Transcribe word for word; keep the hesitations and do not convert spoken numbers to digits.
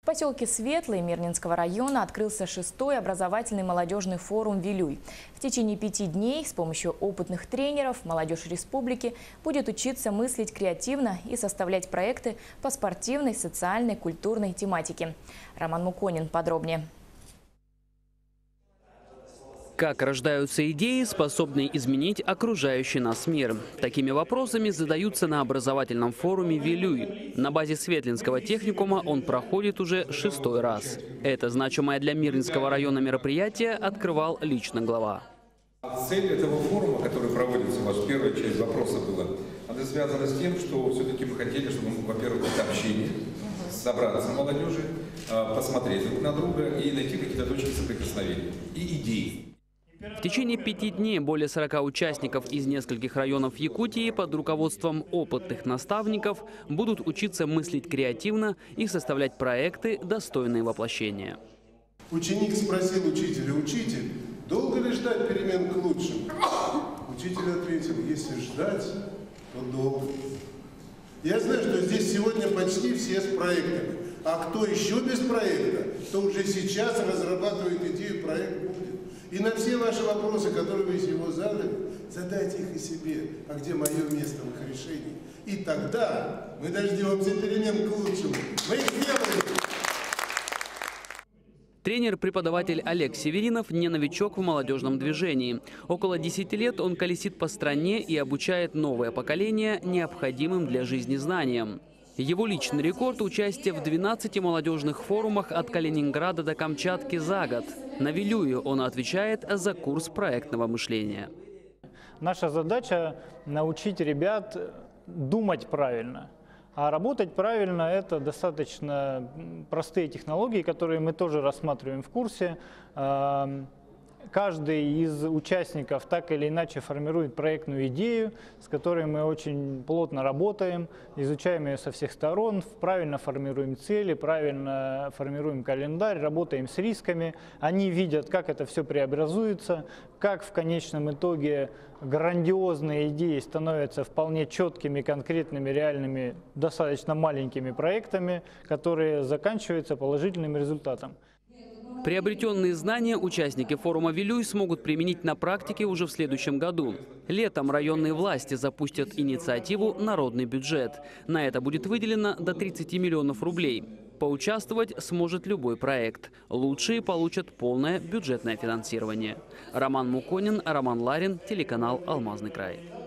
поселке Светлый Мирнинского района открылся шестой образовательный молодежный форум «Вилюй». В течение пяти дней с помощью опытных тренеров молодежь республики будет учиться мыслить креативно и составлять проекты по спортивной, социальной, культурной тематике. Роман Муконин подробнее. Как рождаются идеи, способные изменить окружающий нас мир? Такими вопросами задаются на образовательном форуме «Вилюй». На базе Светлинского техникума он проходит уже шестой раз. Это значимое для Мирнинского района мероприятие открывал лично глава. Цель этого форума, который проводится, ваша первая часть вопроса была, она связана с тем, что все-таки мы хотели, чтобы, во-первых, это общение, собраться молодежи, посмотреть друг на друга и найти какие-то точки соприкосновения и идеи. В течение пяти дней более сорока участников из нескольких районов Якутии под руководством опытных наставников будут учиться мыслить креативно и составлять проекты, достойные воплощения. Ученик спросил учителя: «Учитель, долго ли ждать перемен к лучшему?» Учитель ответил: «Если ждать, то долго». Я знаю, что здесь сегодня почти все с проектами. А кто еще без проекта, то уже сейчас разрабатывает идею, проект будет. И на все ваши вопросы, которые вы его задали, задайте их и себе. А где мое место в их решении? И тогда мы дождемся перемен к лучшему. Мы их сделаем. Тренер-преподаватель Олег Северинов не новичок в молодежном движении. Около десяти лет он колесит по стране и обучает новое поколение необходимым для жизни знаниям. Его личный рекорд – участие в двенадцати молодежных форумах от Калининграда до Камчатки за год. На Вилюе он отвечает за курс проектного мышления. Наша задача – научить ребят думать правильно. А работать правильно – это достаточно простые технологии, которые мы тоже рассматриваем в курсе. Каждый из участников так или иначе формирует проектную идею, с которой мы очень плотно работаем, изучаем ее со всех сторон, правильно формируем цели, правильно формируем календарь, работаем с рисками. Они видят, как это все преобразуется, как в конечном итоге грандиозные идеи становятся вполне четкими, конкретными, реальными, достаточно маленькими проектами, которые заканчиваются положительным результатом. Приобретенные знания участники форума «Вилюй» смогут применить на практике уже в следующем году. Летом районные власти запустят инициативу «Народный бюджет». На это будет выделено до тридцати миллионов рублей. Поучаствовать сможет любой проект. Лучшие получат полное бюджетное финансирование. Роман Муконин, Роман Ларин, телеканал «Алмазный край».